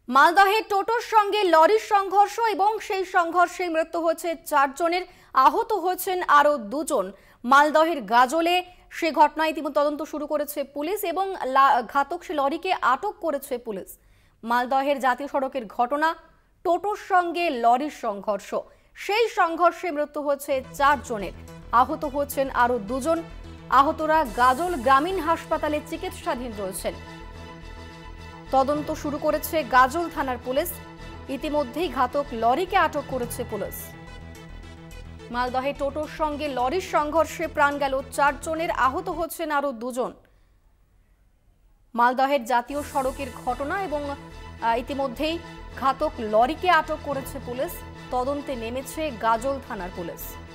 মালদহে টোটোর সঙ্গে লরির সংঘর্ষ এবং সেই সংঘর্ষে মৃত্যু হয়েছে 4 জনের, আহত হয়েছেন আরো 2 জন। মালদহের গাজলে সে ঘটনায় ইতিমধ্যে তদন্ত শুরু করেছে পুলিশ এবং ঘাতক সে লরিকে আটক করেছে পুলিশ। মালদহের জাতীয় সড়কের ঘটনা, টোটোর সঙ্গে লরির সংঘর্ষ, সেই সংঘর্ষে মৃত্যু হয়েছে 4 জনের, আহত হয়েছেন আরো 2 জন। আহতরা গাজল গ্রামীণ হাসপাতালে চিকিৎসাধীন রয়েছেন। তদন্ত শুরু করেছে গাজল থানার পুলিশ। ইতিমধ্যেই ঘাতক লরিকে আটক করেছে পুলিশ। মালদহে টোটোর সঙ্গে লরির সংঘর্ষে প্রাণ গেল 4 জনের, আহত হচ্ছেন আরো 2 জন। মালদহের জাতীয় সড়কের ঘটনা এবং ইতিমধ্যেই ঘাতক লরিকে আটক করেছে পুলিশ। তদন্তে নেমেছে গাজল থানার পুলিশ।